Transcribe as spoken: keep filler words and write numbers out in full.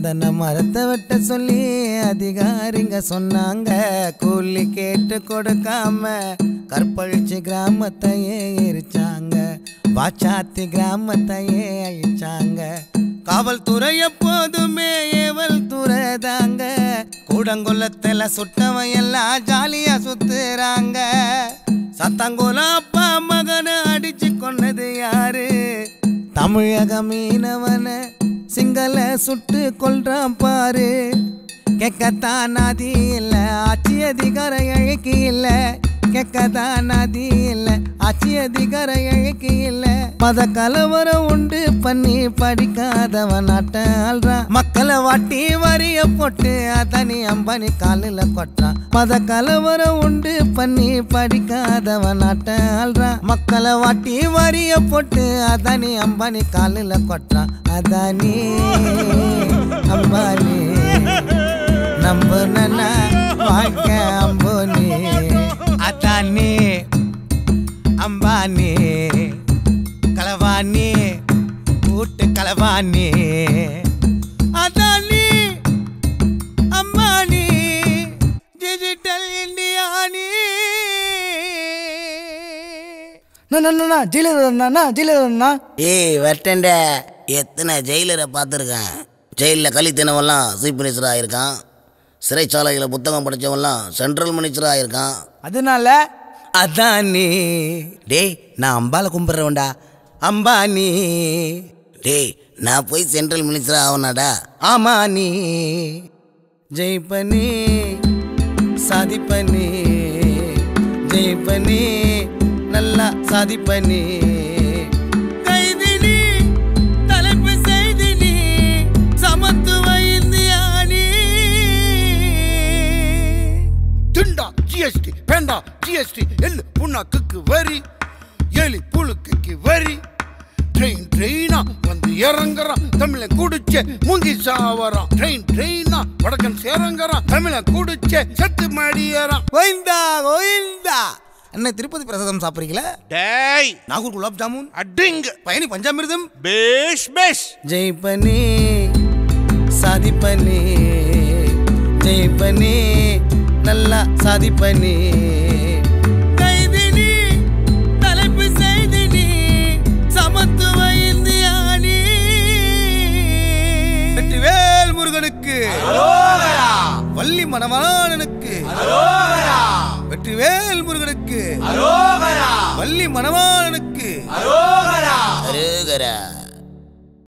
சந்தன மரத்தை வெட்ட சொல்லி அதிகாரிங்க சொன்னாங்க. கூலி கேட்டு கொடுக்காம கற்பழிச்சு கிராமத்தையே எரிச்சாங்க. வாச்சாத்தி கிராமத்தையே அழிச்சாங்க. காவல்துறை எப்போதுமே ஏவல் துறைதாங்க. கூடங்குளத்துல சுட்டவன் எல்லாம் ஜாலியா சுத்துறாங்க. சத்தங்குல அப்பா மகனை அடிச்சு கொன்னது யாரு? தமிழக மீனவன சிங்கள சுட்டு கொல்றான் பாரு. கேட்கத்தான் நதி இல்ல ஆட்சி அதிகார இழக்கி இல்ல. கேட்கத்தான் நதி இல்ல ஆட்சி அதிகார இழக்கி இல்ல. மத கலவரம் உண்டு பண்ணி படிக்காதவன் நாட்ட ஆள்றான். மக்களை வாட்டி வரிய போட்டு அதனி அம்பனி காலில் கொட்டான். மத கலவரம் உண்டு பண்ணி படிக்காதவன் நாட்ட ஆள்றான். மக்களை வாட்டி வரிய போட்டு அதனி அம்பனி காலில் கொட்டான். அதானி அம்பானி நம்பு நன்னா வாழ்க்க அம்போனி. அதானி அம்பானி கலவானி கூட்டு கலவானி. அதானி அம்பானி டிஜிட்டல் இந்தியானி. ஜெயிலர் ஏய் வரட்டேன்ட, எத்தனை ஜெயிலரை பார்த்துருக்கேன். ஜெயிலில் கழித்தினவெல்லாம் சீஃப் மினிஸ்டர் ஆகியிருக்கான். சிறைச்சாலையில் புத்தகம் படித்தவெல்லாம் சென்ட்ரல் மினிஸ்டர் ஆகியிருக்கான். அதனால அதானி டேய் நான் அம்பால கும்பிட்றவன்டா. அம்பானி டேய் நான் போய் சென்ட்ரல் மினிஸ்டர் ஆகணாடா. ஆமானி ஜெயிப்பனி சாதிப்பனி. ஜெயிப்பனி நல்லா சாதிப்பனி. கைதினி தலைப்பு செய்தினி சமத்துவ இந்தியானி. திண்டா ஜிஎஸ்டி பேண்டா ஜிஎஸ்டி எள்ளு புண்ணாக்கு வரி எலி புழுக்கு வரி. ட்ரெயின் ட்ரெயினா வந்து இறங்குறான் தமிழன் குடிச்ச மூங்கி சாவறான். ட்ரெயின் ட்ரெயினா வடக்கன் சேரங்குறான் தமிழன் குடிச்ச சத்து மடியறான். கோயிந்தா கோயிந்தா. அண்ணே திருப்பதி பிரசாதம் சாப்பிட்றீங்களா? டேய் நாகூர் குலாப் ஜாமுன் அடிங்க பயணி பஞ்சாமிர்தம் பேஷ் பேஷ். ஜெயிப்பனி சாதிப்பனி. ஜெயிப்பனி நல்லா சாதிப்பனி. கைதினி தலைப்பு செய்தினி சமத்துவ இந்தியானி. வெற்றிவேல் முருகனுக்கு வள்ளி மணவாளனுக்கு. வெற்றிவேல் முருகனுக்கு வள்ளி மணவாளனுக்கு. அரோகரா.